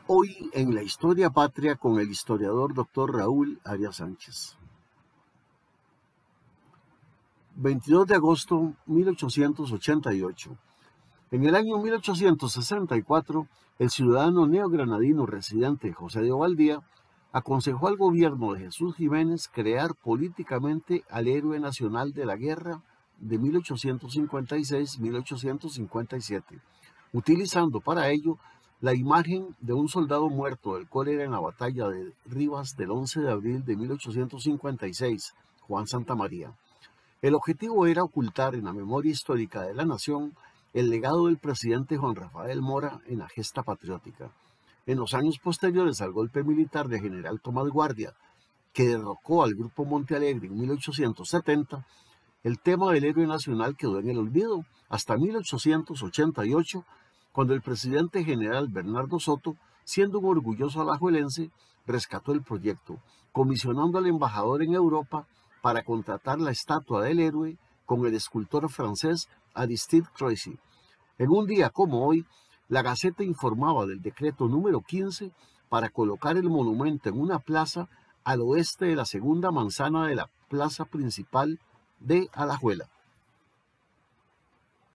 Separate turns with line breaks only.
Hoy en la Historia Patria con el historiador Dr. Raúl Arias Sánchez. 22 de agosto 1888. En el año 1864, el ciudadano neogranadino residente José de Ovaldía aconsejó al gobierno de Jesús Jiménez crear políticamente al héroe nacional de la guerra de 1856-1857, utilizando para ello la imagen de un soldado muerto del cólera en la batalla de Rivas del 11 de abril de 1856, Juan Santamaría. El objetivo era ocultar en la memoria histórica de la nación el legado del presidente Juan Rafael Mora en la gesta patriótica. En los años posteriores al golpe militar de General Tomás Guardia, que derrocó al Grupo Monte Alegre en 1870, el tema del héroe nacional quedó en el olvido hasta 1888, cuando el presidente general Bernardo Soto, siendo un orgulloso alajuelense, rescató el proyecto, comisionando al embajador en Europa para contratar la estatua del héroe con el escultor francés Aristide Croissy. En un día como hoy, la Gaceta informaba del decreto número 15 para colocar el monumento en una plaza al oeste de la segunda manzana de la plaza principal de Alajuela.